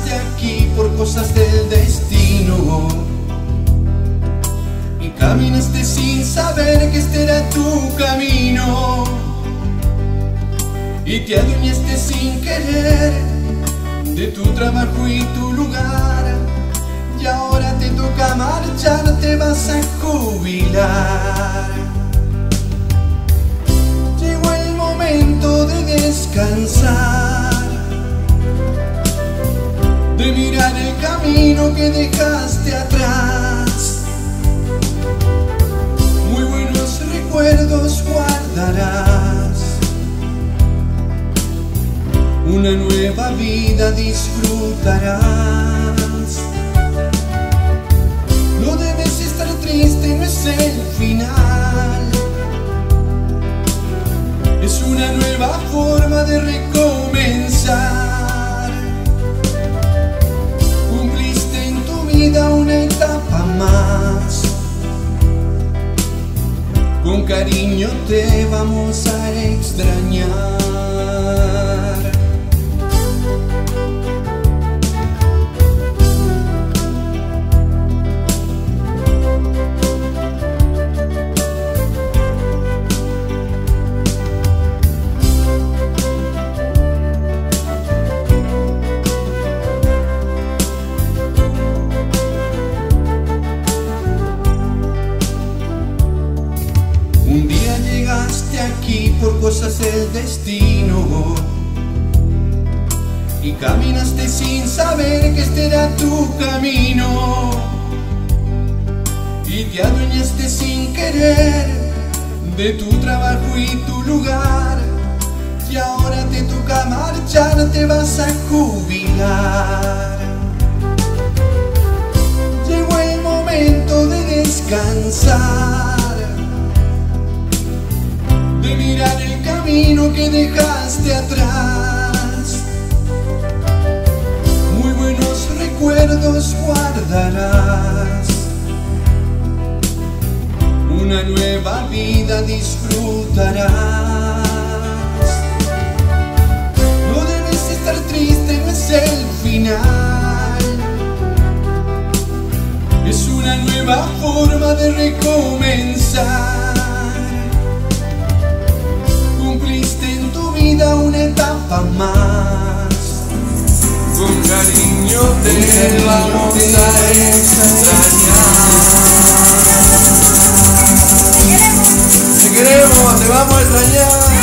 llegaste aquí por cosas del destino y caminaste sin saber que este era tu camino y te adueñaste sin querer de tu trabajo y tu lugar y ahora te toca marchar, te vas a jubilar. Llegó el momento de descansar, de mirar el camino que dejaste atrás. Muy buenos recuerdos guardarás, una nueva vida disfrutarás. No debes estar triste, no es el final, es una nueva forma de recomenzar. Cumpliste en tu vida una etapa más, con cariño te vamos a extrañar. Un día llegaste aquí por cosas del destino y caminaste sin saber que este era tu camino y te adueñaste sin querer de tu trabajo y tu lugar y ahora te toca marchar, te vas a jubilar. Llegó el momento de descansar, de mirar el camino que dejaste atrás. Muy buenos recuerdos guardarás, una nueva vida disfrutarás. No debes estar triste, no es el final, es una nueva forma de recomenzar. Cumpliste en tu vida una etapa más, con cariño te vamos a extrañar. Te queremos, te vamos a extrañar.